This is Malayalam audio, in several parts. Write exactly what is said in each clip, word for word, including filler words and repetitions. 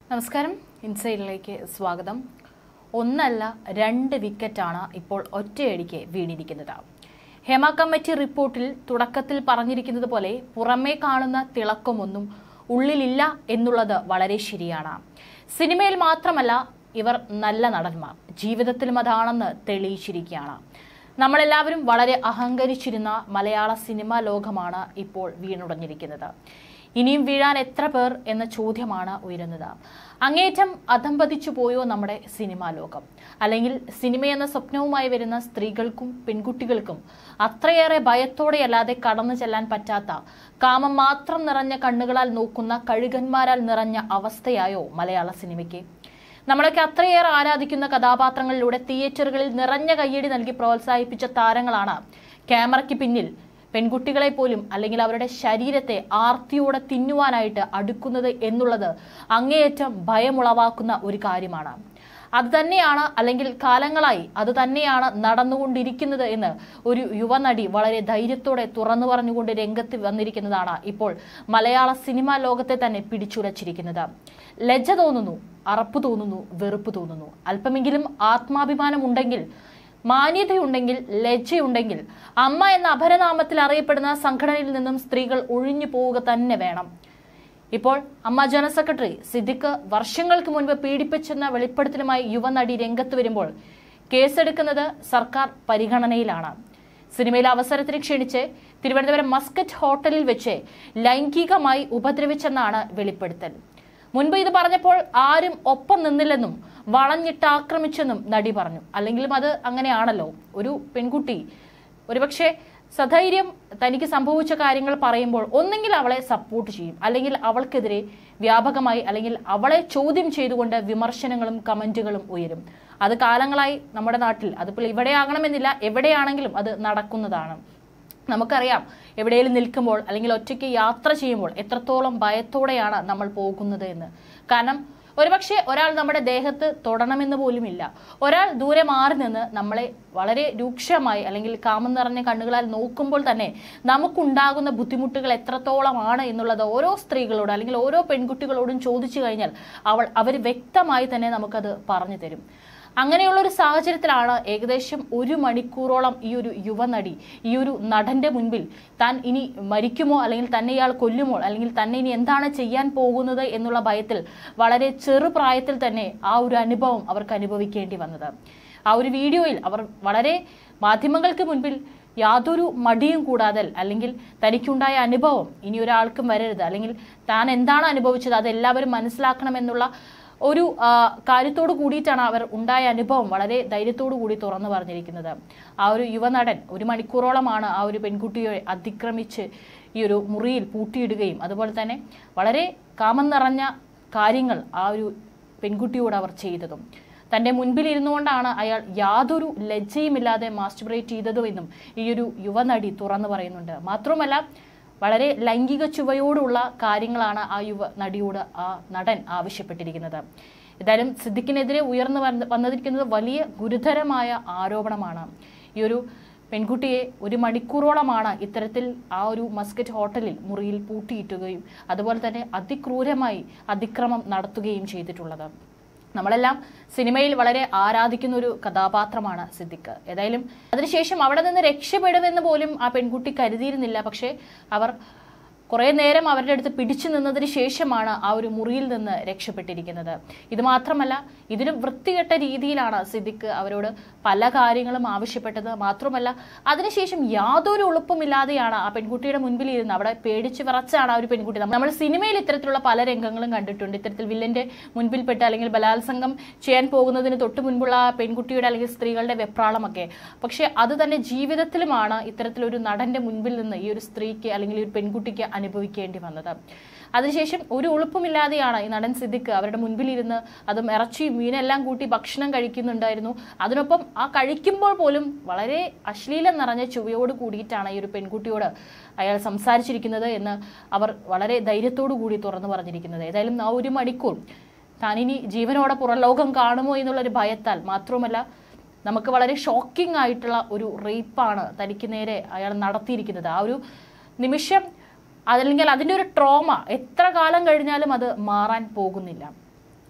നമസ്കാരം, ഇൻസൈഡിലേക്ക് സ്വാഗതം. ഒന്നല്ല രണ്ട് വിക്കറ്റാണ് ഇപ്പോൾ ഒറ്റയടിക്ക് വീണിരിക്കുന്നത്. ഹേമ കമ്മിറ്റി റിപ്പോർട്ടിൽ തുടക്കത്തിൽ പറഞ്ഞിരിക്കുന്നത് പോലെ പുറമേ കാണുന്ന തിളക്കമൊന്നും ഉള്ളിലില്ല എന്നുള്ളത് വളരെ ശരിയാണ്. സിനിമയിൽ മാത്രമല്ല, ഇവർ നല്ല നടന്മാർ, ജീവിതത്തിലും അതാണെന്ന് തെളിയിച്ചിരിക്കുകയാണ്. നമ്മളെല്ലാവരും വളരെ അഹങ്കരിച്ചിരുന്ന മലയാള സിനിമാ ലോകമാണ് ഇപ്പോൾ വീണുടഞ്ഞിരിക്കുന്നത്. ഇനിയും വീഴാൻ എത്ര പേർ എന്ന ചോദ്യമാണ് ഉയരുന്നത്. അങ്ങേറ്റം അധംപതിച്ചു പോയോ നമ്മുടെ സിനിമാ ലോകം? അല്ലെങ്കിൽ സിനിമയെന്ന സ്വപ്നവുമായി വരുന്ന സ്ത്രീകൾക്കും പെൺകുട്ടികൾക്കും അത്രയേറെ ഭയത്തോടെയല്ലാതെ കടന്നു ചെല്ലാൻ പറ്റാത്ത, കാമം മാത്രം നിറഞ്ഞ കണ്ണുകളാൽ നോക്കുന്ന കഴുകന്മാരാൽ നിറഞ്ഞ അവസ്ഥയായോ മലയാള സിനിമയ്ക്ക്? നമ്മളൊക്കെ അത്രയേറെ ആരാധിക്കുന്ന കഥാപാത്രങ്ങളിലൂടെ തിയേറ്ററുകളിൽ നിറഞ്ഞ കയ്യടി നൽകി പ്രോത്സാഹിപ്പിച്ച താരങ്ങളാണ് ക്യാമറയ്ക്ക് പിന്നിൽ പെൺകുട്ടികളെ പോലും അല്ലെങ്കിൽ അവരുടെ ശരീരത്തെ ആർത്തിയോടെ തിന്നുവാനായിട്ട് അടുക്കുന്നത് എന്നുള്ളത് അങ്ങേയറ്റം ഭയമുളവാക്കുന്ന ഒരു കാര്യമാണ്. അത് തന്നെയാണ് അല്ലെങ്കിൽ കാലങ്ങളായി അത് തന്നെയാണ് നടന്നുകൊണ്ടിരിക്കുന്നത് എന്ന് ഒരു യുവനടി വളരെ ധൈര്യത്തോടെ തുറന്നു പറഞ്ഞുകൊണ്ട് രംഗത്ത് വന്നിരിക്കുന്നതാണ് ഇപ്പോൾ മലയാള സിനിമാ ലോകത്തെ തന്നെ പിടിച്ചുലച്ചിരിക്കുന്നത്. ലജ്ജ തോന്നുന്നു, അറപ്പ് തോന്നുന്നു, വെറുപ്പ് തോന്നുന്നു. അല്പമെങ്കിലും ആത്മാഭിമാനം ഉണ്ടെങ്കിൽ, മാന്യതയുണ്ടെങ്കിൽ, ലജ്ജയുണ്ടെങ്കിൽ അമ്മ എന്ന അപരനാമത്തിൽ അറിയപ്പെടുന്ന സംഘടനയിൽ നിന്നും സ്ത്രീകൾ ഒഴിഞ്ഞു പോവുക തന്നെ വേണം. ഇപ്പോൾ അമ്മ ജനറൽ സെക്രട്ടറി സിദ്ദിഖ് വർഷങ്ങൾക്ക് മുൻപ് പീഡിപ്പിച്ചെന്ന വെളിപ്പെടുത്തലുമായി യുവനടി രംഗത്ത് വരുമ്പോൾ കേസെടുക്കുന്നത് സർക്കാർ പരിഗണനയിലാണ്. സിനിമയിലെ അവസരത്തിന് ക്ഷണിച്ച് തിരുവനന്തപുരം മസ്കറ്റ് ഹോട്ടലിൽ വെച്ച് ലൈംഗികമായി ഉപദ്രവിച്ചെന്നാണ് വെളിപ്പെടുത്തൽ. മുൻപ് ഇത് പറഞ്ഞപ്പോൾ ആരും ഒപ്പം നിന്നില്ലെന്നും വളഞ്ഞിട്ട് ആക്രമിച്ചെന്നും നടി പറഞ്ഞു. അല്ലെങ്കിലും അത് അങ്ങനെയാണല്ലോ. ഒരു പെൺകുട്ടി ഒരുപക്ഷെ സധൈര്യം തനിക്ക് സംഭവിച്ച കാര്യങ്ങൾ പറയുമ്പോൾ ഒന്നെങ്കിൽ അവളെ സപ്പോർട്ട് ചെയ്യും, അല്ലെങ്കിൽ അവൾക്കെതിരെ വ്യാപകമായി അല്ലെങ്കിൽ അവളെ ചോദ്യം ചെയ്തുകൊണ്ട് വിമർശനങ്ങളും കമന്റുകളും ഉയരും. അത് കാലങ്ങളായി നമ്മുടെ നാട്ടിൽ, അതിപ്പോൾ ഇവിടെയാകണമെന്നില്ല, എവിടെയാണെങ്കിലും അത് നടക്കുന്നതാണ്. നമുക്കറിയാം, എവിടെയെങ്കിലും നിൽക്കുമ്പോൾ അല്ലെങ്കിൽ ഒറ്റയ്ക്ക് യാത്ര ചെയ്യുമ്പോൾ എത്രത്തോളം ഭയത്തോടെയാണ് നമ്മൾ പോകുന്നത് എന്ന്. കാരണം ഒരുപക്ഷെ ഒരാൾ നമ്മുടെ ദേഹത്ത് തൊടണമെന്ന് പോലുമില്ല. ഒരാൾ ദൂരെ മാറി നിന്ന് നമ്മളെ വളരെ രൂക്ഷമായി അല്ലെങ്കിൽ കാമം നിറഞ്ഞ കണ്ണുകളാൽ നോക്കുമ്പോൾ തന്നെ നമുക്കുണ്ടാകുന്ന ബുദ്ധിമുട്ടുകൾ എത്രത്തോളമാണ് എന്നുള്ളത് ഓരോ സ്ത്രീകളോട് അല്ലെങ്കിൽ ഓരോ പെൺകുട്ടികളോടും ചോദിച്ചു കഴിഞ്ഞാൽ അവൾ അവർ വ്യക്തമായി തന്നെ നമുക്കത് പറഞ്ഞു തരും. അങ്ങനെയുള്ളൊരു സാഹചര്യത്തിലാണ് ഏകദേശം ഒരു മണിക്കൂറോളം ഈ ഒരു യുവനടി ഈ ഒരു നടന്റെ മുൻപിൽ താൻ ഇനി മരിക്കുമോ അല്ലെങ്കിൽ തന്നെ ഇയാൾ കൊല്ലുമോ അല്ലെങ്കിൽ തന്നെ ഇനി എന്താണ് ചെയ്യാൻ പോകുന്നത് എന്നുള്ള ഭയത്തിൽ വളരെ ചെറുപ്രായത്തിൽ തന്നെ ആ ഒരു അനുഭവം അവർക്ക് അനുഭവിക്കേണ്ടി വന്നത്. ആ ഒരു വീഡിയോയിൽ അവർ വളരെ മാധ്യമങ്ങൾക്ക് മുൻപിൽ യാതൊരു മടിയും കൂടാതെ അല്ലെങ്കിൽ തനിക്കുണ്ടായ അനുഭവം ഇനി ഒരാൾക്കും വരരുത്, അല്ലെങ്കിൽ താൻ എന്താണ് അനുഭവിച്ചത് അത് എല്ലാവരും മനസ്സിലാക്കണമെന്നുള്ള ഒരു കാര്യത്തോടു കൂടിയിട്ടാണ് അവർ ഉണ്ടായ അനുഭവം വളരെ ധൈര്യത്തോടു കൂടി തുറന്നു പറഞ്ഞിരിക്കുന്നത്. ആ ഒരു യുവനടൻ ഒരു മണിക്കൂറോളമാണ് ആ ഒരു പെൺകുട്ടിയെ അതിക്രമിച്ച് ഈ ഒരു മുറിയിൽ പൂട്ടിയിടുകയും അതുപോലെ തന്നെ വളരെ കാമം നിറഞ്ഞ കാര്യങ്ങൾ ആ ഒരു പെൺകുട്ടിയോട് അവർ ചെയ്തതും. തന്റെ മുൻപിൽ ഇരുന്നുകൊണ്ടാണ് അയാൾ യാതൊരു ലജ്ജയുമില്ലാതെ മാസ്റ്റുബറേറ്റ് ചെയ്തതുമെന്നും ഈ ഒരു യുവനടി തുറന്നു പറയുന്നുണ്ട്. മാത്രമല്ല, വളരെ ലൈംഗിക ചുവയോടുള്ള കാര്യങ്ങളാണ് ആ യുവ നടിയോട് ആ നടൻ ആവശ്യപ്പെട്ടിരിക്കുന്നത്. ഏതായാലും സിദ്ദിഖിനെതിരെ ഉയർന്നു വന്നിരിക്കുന്നത് വലിയ ഗുരുതരമായ ആരോപണമാണ്. ഈ ഒരു പെൺകുട്ടിയെ ഒരു മണിക്കൂറോളമാണ് ഇത്തരത്തിൽ ആ ഒരു മസ്കറ്റ് ഹോട്ടലിൽ മുറിയിൽ പൂട്ടിയിട്ടുകയും അതുപോലെ തന്നെ അതിക്രൂരമായി അതിക്രമം നടത്തുകയും ചെയ്തിട്ടുള്ളത്. നമ്മളെല്ലാം സിനിമയിൽ വളരെ ആരാധിക്കുന്ന ഒരു കഥാപാത്രമാണ് സിദ്ദിഖ്. ഏതായാലും അതിനുശേഷം അവിടെ നിന്ന് രക്ഷപ്പെടുമെന്ന് പോലും ആ പെൺകുട്ടി കരുതിയിരുന്നില്ല. പക്ഷേ അവർ കുറെ നേരം അവരുടെ അടുത്ത് പിടിച്ചു നിന്നതിന് ശേഷമാണ് ആ ഒരു മുറിയിൽ നിന്ന് രക്ഷപ്പെട്ടിരിക്കുന്നത്. ഇത് മാത്രമല്ല, ഇതിന് വൃത്തികെട്ട രീതിയിലാണ് സിദ്ദിഖ് അവരോട് പല കാര്യങ്ങളും ആവശ്യപ്പെട്ടത്. മാത്രമല്ല, അതിനുശേഷം യാതൊരു ഉളുപ്പുമില്ലാതെയാണ് ആ പെൺകുട്ടിയുടെ മുൻപിൽ ഇരുന്ന് അവിടെ പേടിച്ച് വിറച്ചാണ് ആ ഒരു പെൺകുട്ടി. നമ്മൾ സിനിമയിൽ ഇത്തരത്തിലുള്ള പല രംഗങ്ങളും കണ്ടിട്ടുണ്ട്. ഇത്തരത്തിൽ വില്ലന്റെ മുൻപിൽപ്പെട്ട് അല്ലെങ്കിൽ ബലാത്സംഗം ചെയ്യാൻ പോകുന്നതിന് തൊട്ട് മുൻപുള്ള ആ പെൺകുട്ടിയുടെ അല്ലെങ്കിൽ സ്ത്രീകളുടെ വെപ്രാളമൊക്കെ. പക്ഷെ അത് തന്നെ ജീവിതത്തിലുമാണ് ഇത്തരത്തിലൊരു നടന്റെ മുൻപിൽ നിന്ന് ഈ ഒരു സ്ത്രീക്ക് അല്ലെങ്കിൽ ഈ ഒരു പെൺകുട്ടിക്ക് അനുഭവിക്കേണ്ടി വന്നത്. അതിനുശേഷം ഒരു ഉളുപ്പുമില്ലാതെയാണ് ഈ നടൻ സിദ്ദിഖ് അവരുടെ മുൻപിലിരുന്ന് അതും ഇറച്ചിയും മീനെല്ലാം കൂട്ടി ഭക്ഷണം കഴിക്കുന്നുണ്ടായിരുന്നു. അതിനൊപ്പം ആ കഴിക്കുമ്പോൾ പോലും വളരെ അശ്ലീലം നിറഞ്ഞ ചുവയോട് കൂടിയിട്ടാണ് ഈ ഒരു പെൺകുട്ടിയോട് അയാൾ സംസാരിച്ചിരിക്കുന്നത് എന്ന് അവർ വളരെ ധൈര്യത്തോടു കൂടി തുറന്നു പറഞ്ഞിരിക്കുന്നത്. ഏതായാലും ആ ഒരു മണിക്കൂർ താനിനി ജീവനോടെ പുറം ലോകം കാണുമോ എന്നുള്ളൊരു ഭയത്താൽ, മാത്രമല്ല നമുക്ക് വളരെ ഷോക്കിംഗ് ആയിട്ടുള്ള ഒരു റേപ്പാണ് തനിക്ക് നേരെ അയാൾ നടത്തിയിരിക്കുന്നത്. ആ ഒരു നിമിഷം അതല്ലെങ്കിൽ അതിൻ്റെ ഒരു ട്രോമ എത്ര കാലം കഴിഞ്ഞാലും അത് മാറാൻ പോകുന്നില്ല.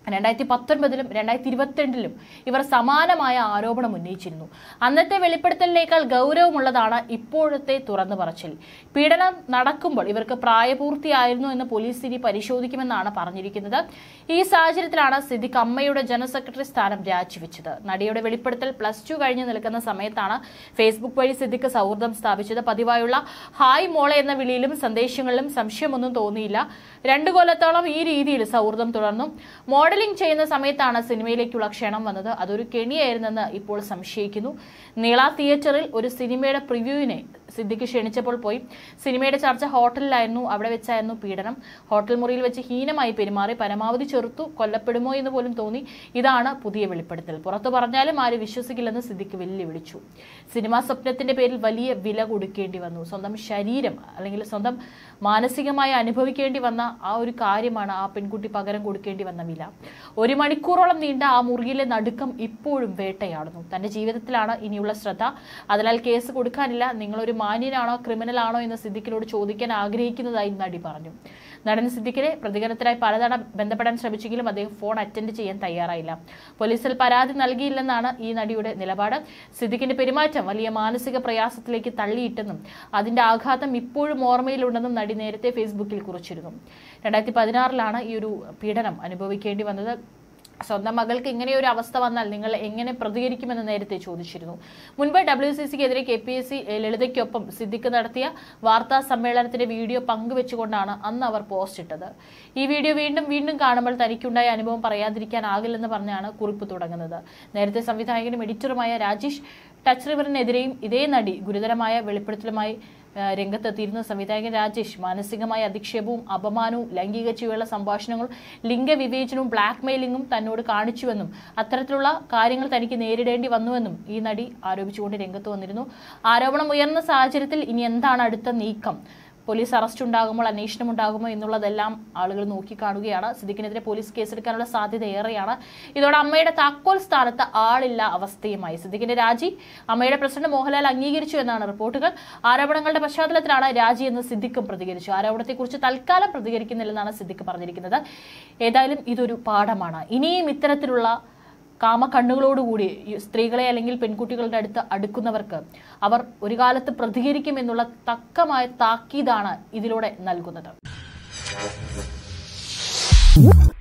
രണ്ടായിരത്തി പത്തൊൻപതിലും രണ്ടായിരത്തി ഇരുപത്തിരണ്ടിലും ഇവർ സമാനമായ ആരോപണം ഉന്നയിച്ചിരുന്നു. അന്നത്തെ വെളിപ്പെടുത്തലിനേക്കാൾ ഗൗരവമുള്ളതാണ് ഇപ്പോഴത്തെ തുറന്നു പറച്ചിൽ. പീഡനം നടക്കുമ്പോൾ ഇവർക്ക് പ്രായപൂർത്തിയായിരുന്നു എന്ന് പോലീസ് ഇനി പരിശോധിക്കുമെന്നാണ് പറഞ്ഞിരിക്കുന്നത്. ഈ സാഹചര്യത്തിലാണ് സിദ്ദിഖ് അമ്മയുടെ ജനറൽ സെക്രട്ടറി സ്ഥാനം രാജിവെച്ചത്. നടിയുടെ വെളിപ്പെടുത്തൽ പ്ലസ് ടു കഴിഞ്ഞ് നിൽക്കുന്ന സമയത്താണ് ഫേസ്ബുക്ക് വഴി സിദ്ദിഖ് സൗഹൃദം സ്ഥാപിച്ചത്. പതിവായുള്ള ഹായ് മോളെ എന്ന വിളിയിലും സന്ദേശങ്ങളിലും സംശയമൊന്നും തോന്നിയില്ല. രണ്ടു കൊല്ലത്തോളം ഈ രീതിയിൽ സൗഹൃദം തുടർന്നു. മോഡലിംഗ് ചെയ്യുന്ന സമയത്താണ് സിനിമയിലേക്കുള്ള ക്ഷണം വന്നത്. അതൊരു കെണിയായിരുന്നെന്ന് ഇപ്പോൾ സംശയിക്കുന്നു. നീള തിയേറ്ററിൽ ഒരു സിനിമയുടെ പ്രിവ്യൂവിനെ സിദ്ദിഖ് ക്ഷണിച്ചപ്പോൾ പോയി. സിനിമയുടെ ചർച്ച ഹോട്ടലിലായിരുന്നു. അവിടെ വെച്ചായിരുന്നു പീഡനം. ഹോട്ടൽ മുറിയിൽ വെച്ച് ഹീനമായി പെരുമാറി, പരമാവധി ചെറുത്തു, കൊല്ലപ്പെടുമോ എന്ന് പോലും തോന്നി. ഇതാണ് പുതിയ വെളിപ്പെടുത്തൽ. പുറത്തു പറഞ്ഞാലും ആരും വിശ്വസിക്കില്ലെന്ന് സിദ്ദിഖ് വെല്ലുവിളിച്ചു. സിനിമാ സ്വപ്നത്തിന്റെ പേരിൽ വലിയ വില കൊടുക്കേണ്ടി വന്നു. സ്വന്തം ശരീരം അല്ലെങ്കിൽ സ്വന്തം മാനസികമായി അനുഭവിക്കേണ്ടി വന്ന ആ ഒരു കാര്യമാണ് ആ പെൺകുട്ടി പകരം കൊടുക്കേണ്ടി വന്ന വില. ഒരു മണിക്കൂറോളം നീണ്ട ആ മുറിയിലെ നടുക്കം ഇപ്പോഴും വേട്ടയാടുന്നു. തന്റെ ജീവിതത്തിലാണ് ഇനിയുള്ള ശ്രദ്ധ. അതിനാൽ കേസ് കൊടുക്കാനില്ല. നിങ്ങളൊരു മാന്യനാണോ ക്രിമിനൽ ആണോ എന്ന് സിദ്ദിഖിനോട് ചോദിക്കാൻ ആഗ്രഹിക്കുന്നതായി നടി പറഞ്ഞു. നടൻ സിദ്ദിഖിനെ പ്രതികരണത്തിനായി പലതവണ ബന്ധപ്പെടാൻ ശ്രമിച്ചെങ്കിലും അദ്ദേഹം ഫോൺ അറ്റൻഡ് ചെയ്യാൻ തയ്യാറായില്ല. പോലീസിൽ പരാതി നൽകിയില്ലെന്നാണ് ഈ നടിയുടെ നിലപാട്. സിദ്ദിഖിന്റെ പെരുമാറ്റം വലിയ മാനസിക പ്രയാസത്തിലേക്ക് തള്ളിയിട്ടെന്നും അതിന്റെ ആഘാതം ഇപ്പോഴും ഓർമ്മയിലുണ്ടെന്നും നടി നേരത്തെ ഫേസ്ബുക്കിൽ കുറിച്ചിരുന്നു. രണ്ടായിരത്തി പതിനാറിലാണ് ഈ ഒരു പീഡനം അനുഭവിക്കേണ്ടി വന്നത്. സ്വന്തം മകൾക്ക് ഇങ്ങനെയൊരു അവസ്ഥ വന്നാൽ നിങ്ങൾ എങ്ങനെ പ്രതികരിക്കുമെന്ന് നേരത്തെ ചോദിച്ചിരുന്നു. മുൻപ് ഡബ്ല്യു സി സിക്കെതിരെ കെ പി എസ് സി ലളിതയ്ക്കൊപ്പം സിദ്ദിഖ് നടത്തിയ വാർത്താ സമ്മേളനത്തിന്റെ വീഡിയോ പങ്കുവെച്ചുകൊണ്ടാണ് അന്ന് അവർ പോസ്റ്റ് ഇട്ടത്. ഈ വീഡിയോ വീണ്ടും വീണ്ടും കാണുമ്പോൾ തനിക്കുണ്ടായ അനുഭവം പറയാതിരിക്കാനാകില്ലെന്ന് പറഞ്ഞാണ് കുറിപ്പ് തുടങ്ങുന്നത്. നേരത്തെ സംവിധായകനും എഡിറ്ററുമായ രാജേഷ് ടച്ച് റിവറിനെതിരെയും ഇതേ നടി ഗുരുതരമായ വെളിപ്പെടുത്തലുമായി രംഗത്തെത്തിയിരുന്ന സംവിധായകൻ രാജേഷ് മാനസികമായ അധിക്ഷേപവും അപമാനവും ലൈംഗിക ചുവയുള്ള സംഭാഷണങ്ങളും ലിംഗവിവേചനവും ബ്ലാക്ക് മെയിലിംഗും തന്നോട് കാണിച്ചുവെന്നും അത്തരത്തിലുള്ള കാര്യങ്ങൾ തനിക്ക് നേരിടേണ്ടി വന്നുവെന്നും ഈ നടി ആരോപിച്ചുകൊണ്ട് രംഗത്ത് വന്നിരുന്നു. ആരോപണം ഉയർന്ന സാഹചര്യത്തിൽ ഇനി എന്താണ് അടുത്ത നീക്കം? പോലീസ് അറസ്റ്റ് ഉണ്ടാകുമ്പോൾ അന്വേഷണം ഉണ്ടാകുമോ എന്നുള്ളതെല്ലാം ആളുകൾ നോക്കിക്കാണുകയാണ്. സിദ്ദിഖിനെതിരെ പോലീസ് കേസെടുക്കാനുള്ള സാധ്യത ഏറെയാണ്. ഇതോടെ അമ്മയുടെ താക്കോൽ സ്ഥാനത്ത് ആളില്ല അവസ്ഥയുമായി. സിദ്ദിഖിന്റെ രാജി അമ്മയുടെ പ്രസിഡന്റ് മോഹൻലാൽ അംഗീകരിച്ചു എന്നാണ് റിപ്പോർട്ടുകൾ. ആരോപണങ്ങളുടെ പശ്ചാത്തലത്തിലാണ് രാജി എന്ന് സിദ്ദിഖും പ്രതികരിച്ചു. ആരോപണത്തെക്കുറിച്ച് തൽക്കാലം പ്രതികരിക്കുന്നില്ലെന്നാണ് സിദ്ദിഖ് പറഞ്ഞിരിക്കുന്നത്. ഏതായാലും ഇതൊരു പാഠമാണ്. ഇനിയും ഇത്തരത്തിലുള്ള കാമക്കണ്ണുകളോടുകൂടി സ്ത്രീകളെ അല്ലെങ്കിൽ പെൺകുട്ടികളുടെ അടുത്ത് അടുക്കുന്നവർക്ക് അവർ ഒരു കാലത്ത് പ്രതികരിക്കുമെന്നുള്ള തക്കമായ താക്കീതാണ് ഇതിലൂടെ നൽകുന്നത്.